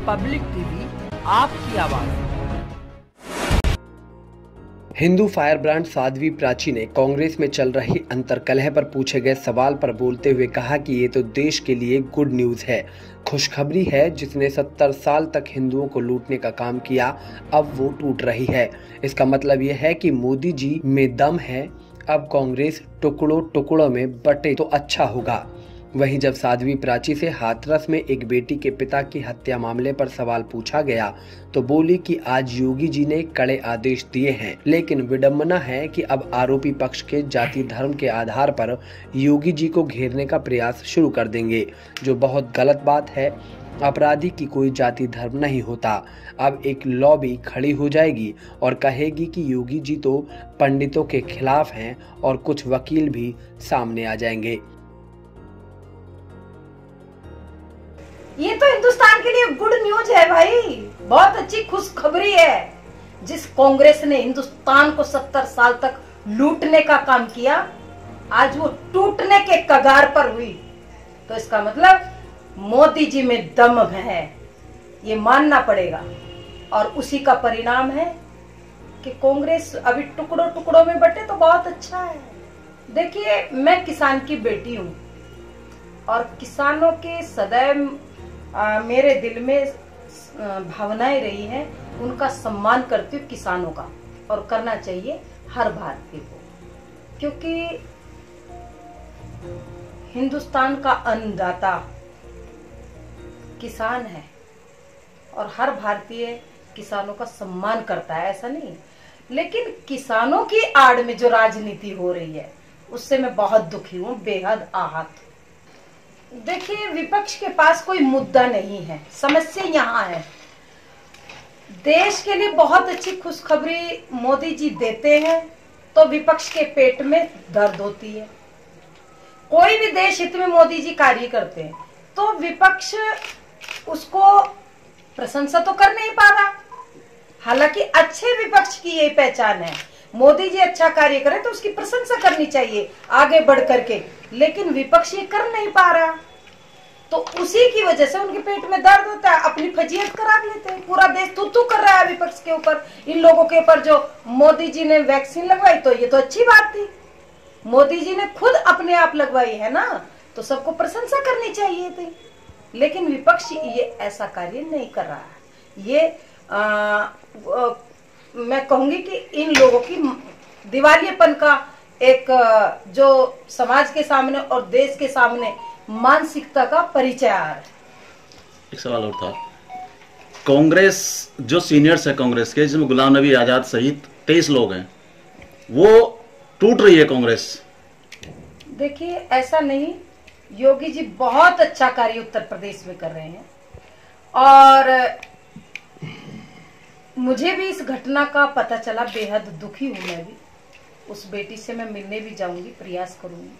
Public TV, आपकी आवाज। Hindu fire brand Sadhvi Prachi ने कांग्रेस में चल रही अंतर्कलह पर पूछे गए सवाल पर बोलते हुए कहा कि ये तो देश के लिए गुड न्यूज है, खुशखबरी है। जिसने 70 साल तक हिंदुओं को लूटने का काम किया, अब वो टूट रही है। इसका मतलब ये है कि मोदी जी में दम है। अब कांग्रेस टुकड़ों टुकड़ों में बटे तो अच्छा होगा। वहीं जब साध्वी प्राची से हाथरस में एक बेटी के पिता की हत्या मामले पर सवाल पूछा गया तो बोली कि आज योगी जी ने कड़े आदेश दिए हैं, लेकिन विडंबना है कि अब आरोपी पक्ष के जाति धर्म के आधार पर योगी जी को घेरने का प्रयास शुरू कर देंगे, जो बहुत गलत बात है। अपराधी की कोई जाति धर्म नहीं होता। अब एक लॉबी खड़ी हो जाएगी और कहेगी कि योगी जी तो पंडितों के खिलाफ हैं और कुछ वकील भी सामने आ जाएंगे। ये तो हिंदुस्तान के लिए गुड न्यूज है भाई, बहुत अच्छी खुशखबरी है। जिस कांग्रेस ने हिंदुस्तान को 70 साल तक लूटने का काम किया, आज वो टूटने के कगार पर हुई। तो इसका मतलब मोदी जी में दम है, ये मानना पड़ेगा। और उसी का परिणाम है कि कांग्रेस अभी टुकड़ों टुकड़ों में बटे तो बहुत अच्छा है। देखिए, मैं किसान की बेटी हूँ और किसानों के सदैव मेरे दिल में भावनाएं रही हैं। उनका सम्मान करती हूँ किसानों का, और करना चाहिए हर भारतीय को, क्योंकि हिंदुस्तान का अन्नदाता किसान है और हर भारतीय किसानों का सम्मान करता है, ऐसा नहीं। लेकिन किसानों की आड़ में जो राजनीति हो रही है उससे मैं बहुत दुखी हूँ, बेहद आहत। देखिए, विपक्ष के पास कोई मुद्दा नहीं है, समस्या यहाँ है। देश के लिए बहुत अच्छी खुशखबरी मोदी जी देते हैं तो विपक्ष के पेट में दर्द होती है। कोई भी देश हित में मोदी जी कार्य करते हैं तो विपक्ष उसको प्रशंसा तो कर नहीं पा रहा। हालांकि अच्छे विपक्ष की यही पहचान है, मोदी जी अच्छा कार्य करे तो उसकी प्रशंसा करनी चाहिए आगे बढ़ करके, लेकिन विपक्ष ये कर नहीं पा रहा। तो उसी की वजह से उनके पेट में दर्द होता है, अपनी फजीयत करा लेते हैं। पूरा देश तू कर रहा है विपक्ष के ऊपर, इन लोगों के ऊपर। जो मोदी जी ने वैक्सीन लगवाई तो ये तो अच्छी बात थी, मोदी जी ने खुद अपने आप लगवाई है ना, तो सबको प्रशंसा करनी चाहिए थी। लेकिन विपक्ष ये ऐसा कार्य नहीं कर रहा है। ये मैं कहूंगी कि इन लोगों की दिवालियेपन का एक जो समाज के सामने और देश के सामने मानसिकता का परिचय आ रहा है। एक सवाल और था, कांग्रेस जो सीनियर्स है कांग्रेस के, जिसमें गुलाम नबी आजाद सहित 23 लोग हैं, वो टूट रही है कांग्रेस। देखिए, ऐसा नहीं, योगी जी बहुत अच्छा कार्य उत्तर प्रदेश में कर रहे हैं और मुझे भी इस घटना का पता चला, बेहद दुखी हूं। मैं भी उस बेटी से मैं मिलने भी जाऊंगी, प्रयास करूंगी।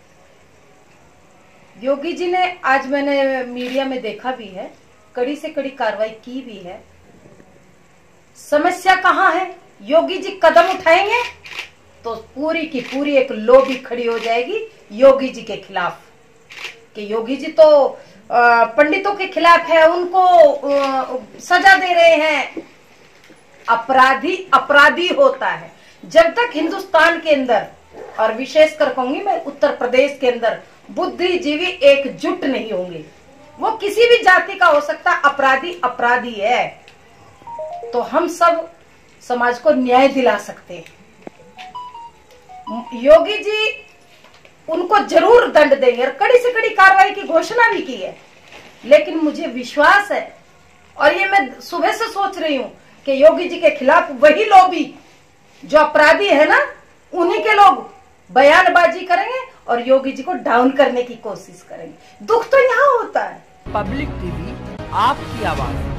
योगी जी ने, आज मैंने मीडिया में देखा भी है, कड़ी से कड़ी कार्रवाई की भी है। समस्या कहाँ है? योगी जी कदम उठाएंगे तो पूरी की पूरी एक लॉबी खड़ी हो जाएगी योगी जी के खिलाफ, कि योगी जी तो पंडितों के खिलाफ है, उनको सजा दे रहे हैं। अपराधी अपराधी होता है। जब तक हिंदुस्तान के अंदर, और विशेषकर कहूंगी मैं उत्तर प्रदेश के अंदर, बुद्धिजीवी एकजुट नहीं होंगे, वो किसी भी जाति का हो सकता, अपराधी अपराधी है, तो हम सब समाज को न्याय दिला सकते हैं। योगी जी उनको जरूर दंड देंगे और कड़ी से कड़ी कार्रवाई की घोषणा भी की है। लेकिन मुझे विश्वास है, और ये मैं सुबह से सोच रही हूं, कि योगी जी के खिलाफ वही लॉबी जो अपराधी है ना, उन्हीं के लोग बयानबाजी करेंगे और योगी जी को डाउन करने की कोशिश करेंगे। दुख तो यहाँ होता है। पब्लिक टीवी, आपकी आवाज।